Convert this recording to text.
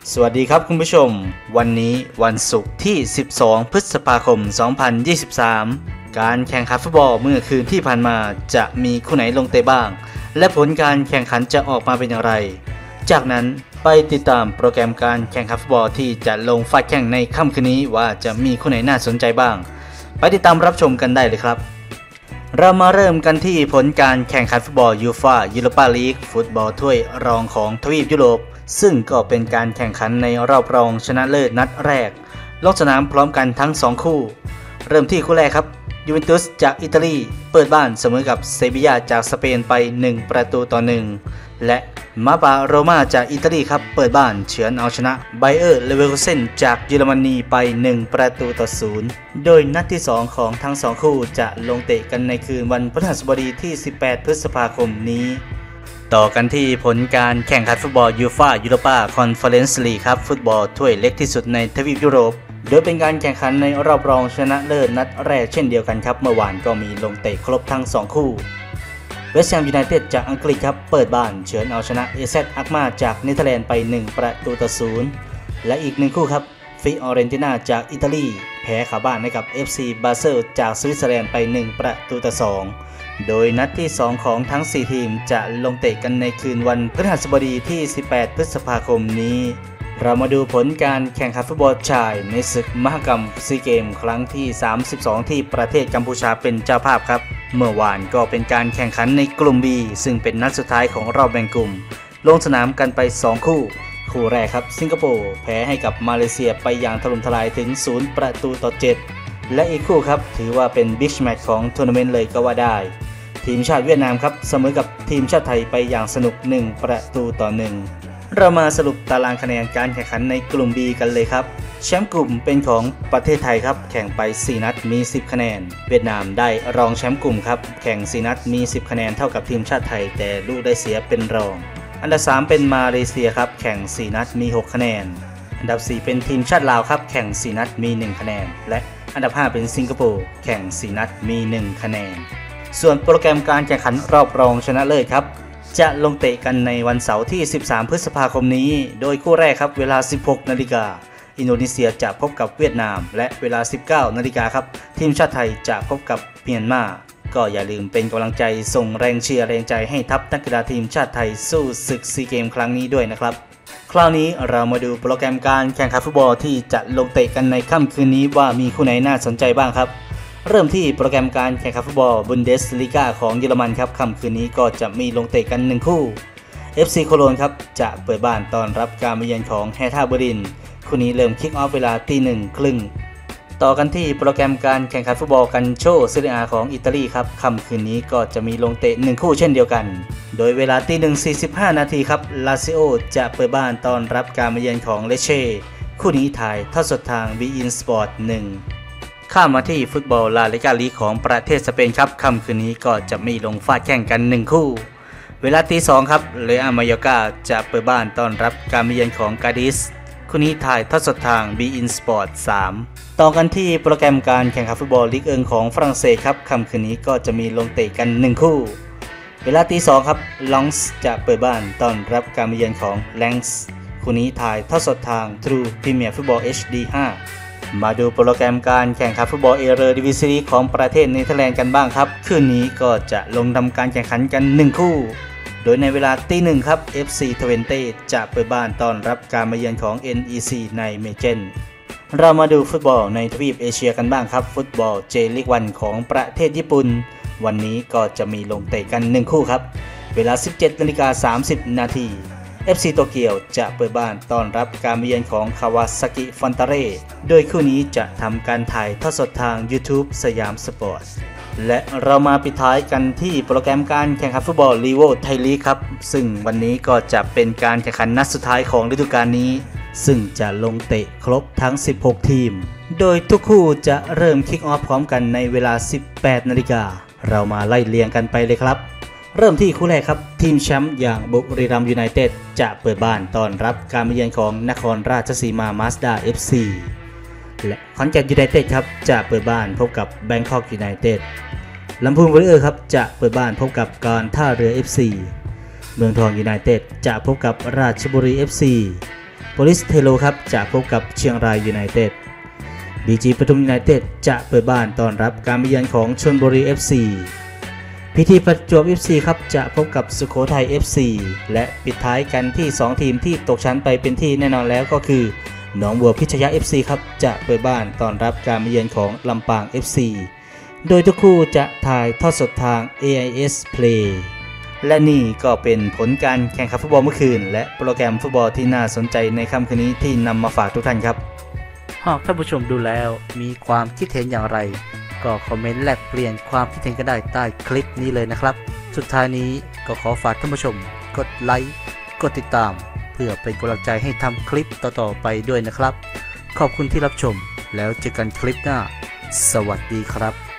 สวัสดีครับคุณผู้ชมวันนี้วันศุกร์ที่ 12 พฤษภาคม 2023 การแข่งขันฟุตบอลเมื่อคืนที่ผ่านมาจะมีคู่ไหนลงเตะบ้างและผลการแข่งขันจะออกมาเป็นอย่างไรจากนั้นไปติดตามโปรแกรมการแข่งขันฟุตบอลที่จะลงฟาดแข่งในค่ำคืนนี้ว่าจะมีคู่ไหนน่าสนใจบ้างไปติดตามรับชมกันได้เลยครับเรามาเริ่มกันที่ผลการแข่งขันฟุตบอลยูฟ่ายูโรปาลีกฟุตบอลถ้วยรองของทวีปยุโรปซึ่งก็เป็นการแข่งขันในรอบรองชนะเลิศนัดแรกลงสนามพร้อมกันทั้ง2คู่เริ่มที่คู่แรกครับยูเวนตุสจากอิตาลีเปิดบ้านเสมอกับเซบียาจากสเปนไป1-1และมาปาโรม่าจากอิตาลีครับเปิดบ้านเฉือนเอาชนะไบเออร์เลเวอร์คูเซนจากเยอรมนีไป1-0โดยนัดที่2ของทั้ง2คู่จะลงเตะกันในคืนวันพฤหัสบดีที่18 พฤษภาคมนี้ต่อกันที่ผลการแข่งขันฟุตบอลยูฟ่ายูโรปาคอนเฟอเรนซ์ลีกครับฟุตบอลถ้วยเล็กที่สุดในทวีปยุโรปโดยเป็นการแข่งขันในรอบรองชนะเลิศนัดแรกเช่นเดียวกันครับเมื่อวานก็มีลงเตะครบทั้ง2คู่เวสต์แฮมยูไนเต็ดจากอังกฤษครับเปิดบ้านเฉือนเอาชนะเอเซอักมาจากเนเธอร์แลนด์ไป1-0และอีก1คู่ครับฟิออเรนติน่าจากอิตาลีแพ้ขาบ้านให้กับ FC บาเซลจากสวิตเซอร์แลนด์ไป1-2โดยนัดที่2ของทั้ง4ทีมจะลงเตะกันในคืนวันพฤหัสบดีที่18 พฤษภาคมนี้เรามาดูผลการแข่งขันฟุตบอลชายในศึกมหกรรมซีเกมครั้งที่32ที่ประเทศกัมพูชาเป็นเจ้าภาพครับเมื่อวานก็เป็นการแข่งขันในกลุ่ม B ซึ่งเป็นนัดสุดท้ายของรอบแบ่งกลุ่มลงสนามกันไป2คู่แรกครับสิงคโปร์แพ้ให้กับมาเลเซียไปอย่างถล่มทลายถึง0-7และอีกคู่ครับถือว่าเป็นบิ๊กแมตช์ของทัวร์นาเมนต์เลยก็ว่าได้ทีมชาติเวียดนามครับเสมอกับทีมชาติไทยไปอย่างสนุก1-1เรามาสรุปตารางคะแนนการแข่งขันในกลุ่ม B กันเลยครับแชมป์กลุ่มเป็นของประเทศไทยครับแข่งไป4นัดมี10คะแนนเวียดนามได้รองแชมป์กลุ่มครับแข่ง4นัดมี10คะแนนเท่ากับทีมชาติไทยแต่ลูกได้เสียเป็นรองอันดับ3เป็นมาเลเซียครับแข่ง4นัดมี6คะแนนอันดับ4เป็นทีมชาติลาวครับแข่ง4นัดมี1คะแนนและอันดับ5เป็นสิงคโปร์แข่ง4นัดมี1คะแนนส่วนโปรแกรมการแข่งขันรอบรองชนะเลิศครับจะลงเตะกันในวันเสาร์ที่13 พฤษภาคมนี้โดยคู่แรกครับเวลา 16 นาฬิกาอินโดนีเซียจะพบกับเวียดนามและเวลา 19 นาฬิกาครับทีมชาติไทยจะพบกับเมียนมาก็อย่าลืมเป็นกำลังใจส่งแรงเชียร์แรงใจให้ทัพนักกีฬาทีมชาติไทยสู้ศึกซีเกมครั้งนี้ด้วยนะครับคราวนี้เรามาดูโปรแกรมการแข่งขันฟุตบอลที่จะลงเตะกันในค่ำคืนนี้ว่ามีคู่ไหนน่าสนใจบ้างครับเริ่มที่โปรแกรมการแข่งขันฟุตบอลบุนเดสลีกาของเยอรมันครับค่ำคืนนี้ก็จะมีลงเตะกัน1คู่ FC โคโลนครับจะเปิดบ้านต้อนรับการมาเยือนของแฮท่าเบอร์ลินคู่นี้เริ่มคิกออฟเวลา 1:30 น.ต่อกันที่โปรแกรมการแข่งขันฟุตบอลกันโชเซเรียของอิตาลีครับค่ำคืนนี้ก็จะมีลงเตะ1คู่เช่นเดียวกันโดยเวลา 1:45 น.ครับลาซิโอจะเปิดบ้านต้อนรับการมาเยือนของเลเช่คู่นี้ถ่ายทอดสดทาง beIN Sport 1ข้ามมาที่ฟุตบอลลาลิกาลีกของประเทศสเปนครับค่ำคืนนี้ก็จะมีลงฟาดแข่งกัน1คู่เวลา 2:00 ครับเรอัลมายอร์กาจะเปิดบ้านต้อนรับการมาเยือนของกาดิสคู่นี้ถ่ายทอดสดทาง beIN Sport 3ต่อกันที่โปรแกรมการแข่งขันฟุตบอลลีก1ของฝรั่งเศสครับค่ำคืนนี้ก็จะมีลงเตะกัน1คู่เวลา 2:00 ครับลองส์จะเปิดบ้านต้อนรับการมาเยือนของแลงส์คู่นี้ถ่ายทอดสดทาง True Premier Football HD 5มาดูโปรแกรมการแข่งขันฟุตบอลเอเรดิวิซีของประเทศเนเธอร์แลนด์กันบ้างครับคืนนี้ก็จะลงทำการแข่งขันกัน1คู่โดยในเวลา 1:00 ครับ FC 20จะเปิดบ้านต้อนรับการมาเยือนของ NEC ในเมเจนเรามาดูฟุตบอลในทวีปเอเชียกันบ้างครับฟุตบอลเจลีก1ของประเทศญี่ปุ่นวันนี้ก็จะมีลงเตะกัน1คู่ครับเวลา 17:30 น.FC โตเกียวจะเปิดบ้านต้อนรับการมาเยือนของคาวาซากิฟอนตาเร่โดยคู่นี้จะทำการถ่ายทอดสดทาง YouTube สยามสปอร์ตและเรามาปิดท้ายกันที่โปรแกรมการแข่งขันฟุตบอลลีโวไทยลีกครับซึ่งวันนี้ก็จะเป็นการแข่งขันนัดสุดท้ายของฤดูกาลนี้ซึ่งจะลงเตะครบทั้ง16ทีมโดยทุกคู่จะเริ่มคิกออฟพร้อมกันในเวลา 18 นาฬิกาเรามาไล่เรียงกันไปเลยครับเริ่มที่คู่แรกครับทีมแชมป์อย่างบุรีรัมย์ยูไนเต็ดจะเปิดบ้านต้อนรับการมาเยือนของนครราชสีมามาสด้า FC และขอนแก่นยูไนเต็ดครับจะเปิดบ้านพบกับแบงคอกยูไนเต็ดลำพูนวอริเออร์ครับจะเปิดบ้านพบกับการท่าเรือ FC เมืองทองยูไนเต็ดจะพบกับราชบุรี FC โปลิสเทโลครับจะพบกับเชียงรายยูไนเต็ด BG ปทุมยูไนเต็ดจะเปิดบ้านต้อนรับการมาเยือนของชลบุรี FC พิธีประจวบ FC ครับจะพบกับสุโขทัย FC และปิดท้ายกันที่2ทีมที่ตกชั้นไปเป็นที่แน่นอนแล้วก็คือหนองบัวพิชยา FC ครับจะเปิดบ้านต้อนรับการมาเยือนของลำปาง FC โดยทุกคู่จะถ่ายทอดสดทาง AIS Play และนี่ก็เป็นผลการแข่งขันฟุตบอลเมื่อคืนและโปรแกรมฟุตบอลที่น่าสนใจในค่ำคืนนี้ที่นำมาฝากทุกท่านครับหากท่านผู้ชมดูแล้วมีความคิดเห็นอย่างไรก็คอมเมนต์แลกเปลี่ยนความคิดเห็นกันได้ใต้คลิปนี้เลยนะครับสุดท้ายนี้ก็ขอฝากท่านผู้ชมกดไลค์กดติดตามเพื่อเป็นกำลังใจให้ทำคลิปต่อๆไปด้วยนะครับขอบคุณที่รับชมแล้วเจอกันคลิปหน้าสวัสดีครับ